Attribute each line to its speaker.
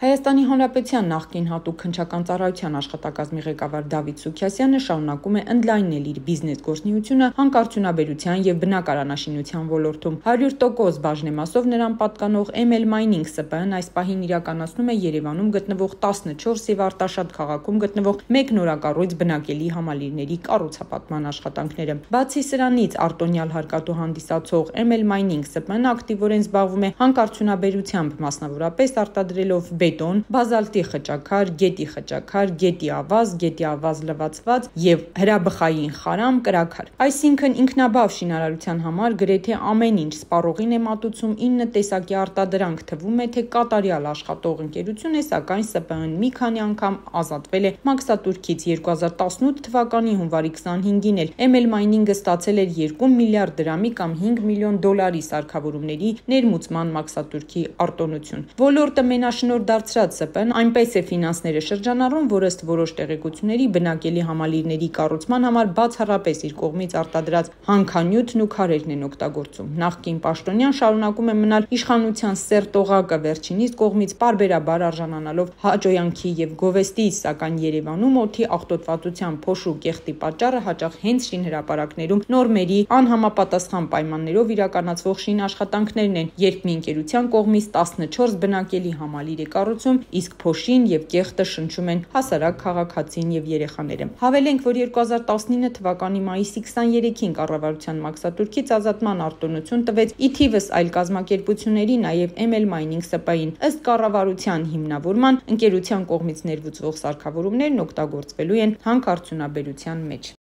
Speaker 1: Հայաստանի Հանրապետության նախկին հատուկ քննչական ծառայության աշխատակազմի ղեկավար Դավիթ Սուքիասյանը շարունակում է ընդլայնել իր բիզնես գործունեությունը հանքարդյունաբերության եւ բնակարանաշինության ոլորտում։ 100% բաժնեմասով նրան պատկանող ML Mining ՍՊԸ-ն այս պահին իրականացնում է Երևանում գտնվող 14 եւ Արտաշատ քաղաքում գտնվող մեկ նորակառույց բնակելի համալիրների կառուցապատման աշխատանքները։ Բացի սրանից, արտոնյալ հարկատու հանդիսացող ML Mining ՍՊԸ-ն ակտիվորեն զբաղվում է հանքարդյունաբերությամբ, մասնավորապես արտադրելով բետոն, բազալտի խճաքար, գետի խճաքար, գետի ավազ լվացված եւ հրաբխային խարամ, կրաքար։ Այսինքն ինքնաբավ շինարարության համար գրեթե ամեն ինչ սպառողին է մատուցում 9 տեսակի արտադրանք, թվում է թե կատարյալ աշխատող ընկերություն է, սակայն ՍՊԸ-ն մի քանի անգամ ազատվել է մաքսատուրքից 2018 թվականի հունվարի 25-ին էլ ML Mining-ը ստացել էր 2 միլիարդ դրամի կամ $5 միլիոն սարքավորումների ներմուծման մաքսատուրքի արտոնություն։ Ոլորտը մենաշնորհ դարձրած ՍՊԸ-ն այնպես է ֆինանսները շրջանառում, որ ըստ որոշ տեղեկությունների բնակելի համալիրների կառուցման համար բացառապես իր կողմից արտադրած հանքանյութն ու քարերն են օգտագործում։ Նախկին պաշտոնյան շարունակում է մնալ իշխանության սերտ օղակը, վերջինիս կողմից պարբերաբար արժանանալով հաճոյանքի եւ գովեստի, սակայն Երևանում օդի աղտոտվածության, փոշու, կեղտի պատճառը հաճախ հենց շինհրապարակներում նորմերի անհամապատասխան պայմաններով իրականացվող շինաշխատանքներն են, երբ մի ընկերության կողմից 14 բնակելի համալիր է կառուցում, իսկ փոշին եւ կեղտը շնչում են հասարակ քաղաքացին եւ երեխաները։ Հավելենք, որ 2019 թվականի մայիսի 23-ին կառավարության մաքսատուրքից ազատման արտոնություն տվեց ի թիվս այլ կազմակերպությունների, նաեւ ML Mining ՍՊԸ-ին։ Ըստ կառավարության հիմնավորման, ընկերության կողմից ներմուծվող սարքավորումներն օգտագործվելու են հանքարդյունաբերության մեջ։